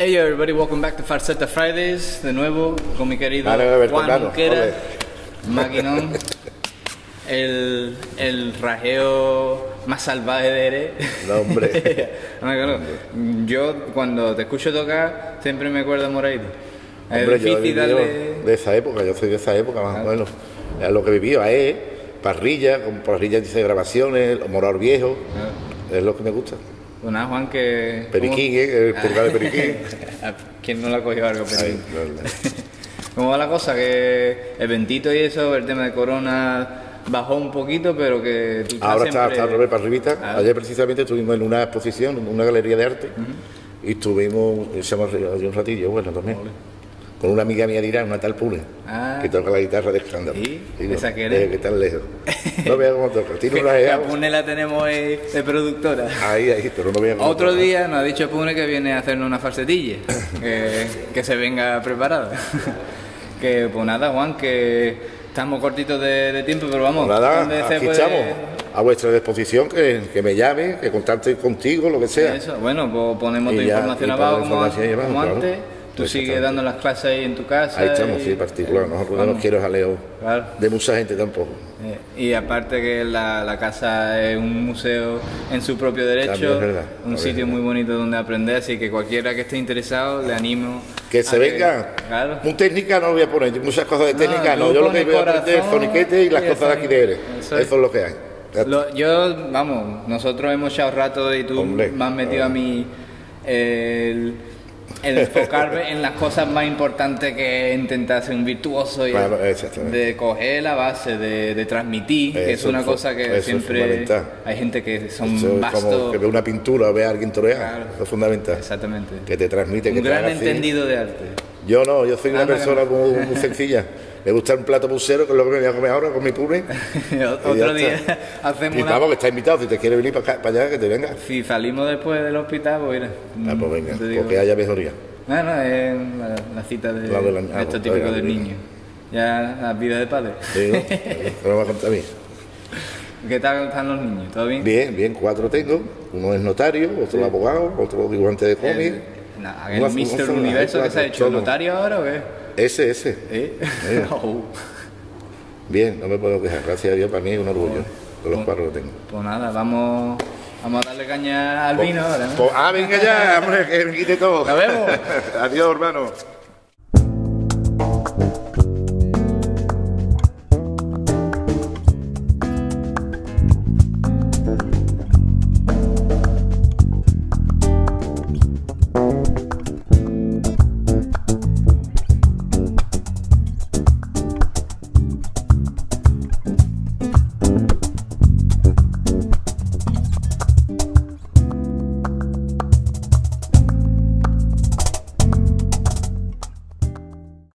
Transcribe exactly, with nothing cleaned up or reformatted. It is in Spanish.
Hey everybody, welcome back to Falseta Fridays, de nuevo con mi querido vale, vale, Juan claro, Junquera, maquinón, el, el rajeo más salvaje de Eres. No, hombre. Yo cuando te escucho tocar siempre me acuerdo de Moraito. Es Hombre, yo he difícil vivido darle... de esa época, yo soy de esa época más o menos. Es lo que he vivido, es parrilla, con parrillas de grabaciones, Morador Viejo, ah. Es lo que me gusta. Pues nada, Juan, que... Periquín, ¿eh? El purgar de Periquín. ¿Quién no le ha cogido algo, Periquín? Ay, no, no. ¿Cómo va la cosa? Que eventito y eso, el tema de corona bajó un poquito, pero que tú estás ahora siempre... está, está al revés para arribita. Ah. Ayer precisamente estuvimos en una exposición, en una galería de arte, uh-huh. Y estuvimos, echamos un ratillo, bueno, también. Vale. Con una amiga mía de Irán, una tal Pune, ah. que toca la guitarra de escándalo. ¿Y? Digo, ¿Esa que eres? Que tan lejos. No veas cómo toca. Tiene una la Pune la tenemos de, de productora. Ahí, ahí, pero no veas cómo Otro toca. día nos ha dicho Pune que viene a hacernos una falsetilla, que, que se venga preparada. Que pues nada, Juan, que estamos cortitos de, de tiempo, pero vamos. Pues nada, aquí puede... estamos. A vuestra disposición, que, que me llame, que contacte contigo, lo que sea. Eso, bueno, pues ponemos tu ya, información abajo como, información como abajo, antes. Claro. Tú sigues dando las clases ahí en tu casa. Ahí estamos, y, sí, particular. Nosotros vamos. no quiero jaleo claro. de mucha gente tampoco. Eh, y aparte que la, la casa es un museo en su propio derecho, es verdad, un sitio muy bonito donde aprender, así que cualquiera que esté interesado, le animo. Que se venga. Que, claro. Un técnica no lo voy a poner, muchas cosas de técnica no. no. Yo lo que voy a aprender es soniquete y las cosas de aquí de Eres. Eso, Eso es lo que hay. Lo, yo, vamos, nosotros hemos echado rato y tú Hombre, me has metido no. a mí el, el enfocarme en las cosas más importantes que intentar ser un virtuoso y claro, de coger la base, de, de transmitir, eso, que es una cosa que siempre es hay gente que son eso es vastos. como que ve una pintura o ve a alguien torear, claro. Eso es fundamental. Exactamente. Que te transmite, un que te gran haga entendido así. de arte. Yo no, yo soy una Anda, persona no. muy, muy sencilla. Me gusta un plato musero, que es lo que me voy a comer ahora con mi pune. Otro día hacemos y una... vamos, que está invitado, si te quieres venir para, acá, para allá, que te venga. Si salimos después del hospital, pues mira. Ah, pues venga, porque haya mejoría. No, no, es la, la cita de, la de, la, de esto ah, típico del niño. Ya la vida de padre. Sí, ¿no? Me va a contar a mí. ¿Qué tal están los niños? ¿Todo bien? Bien, bien, cuatro tengo. Uno es notario, otro sí. abogado, otro dibujante de cómic. El, el, el mister Universo que se ha hecho, ¿el notario ahora o qué? Ese, ese. ¿Eh? oh. Bien, no me puedo quejar. Gracias a Dios, para mí es un orgullo. Oh. De los pues, cuatro que tengo. Pues nada, vamos, vamos a darle caña al pues, vino ahora, ¿no? Pues, ah, venga ya, hombre, que me quite todo. Nos vemos. Adiós, hermano.